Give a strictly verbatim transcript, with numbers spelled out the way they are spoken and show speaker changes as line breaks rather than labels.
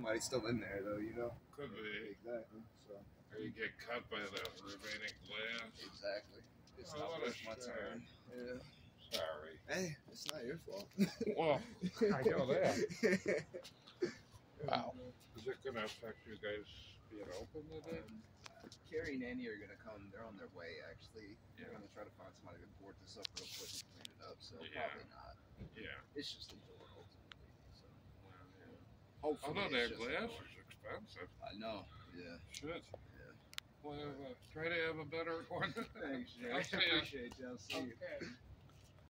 somebody's still in there, though, you know?
Could be.
Exactly. So.
Or you get cut by the remaining glass.
Exactly. It's
Oh,
not
what a
worth my
shame.
time. Yeah.
Sorry.
Hey, it's not your fault.
Well, I know that.
Wow.
Is it going to affect you guys being open today?
Um, Carrie and Annie are going to come. They're on their way, actually. They're
Yeah.
going to try to find somebody to board this up real quick and clean it up, so
Yeah.
probably not.
Yeah.
It's just a door, ultimately. So.
Well, yeah.
Hopefully
Although
it's
that
just a
glass
door.
is expensive.
I know, yeah.
Shit.
Yeah.
Well, uh, try to have a better one.
Thanks, Jerry.
I'll
I
see ya.
appreciate you. I'll see you.
Okay.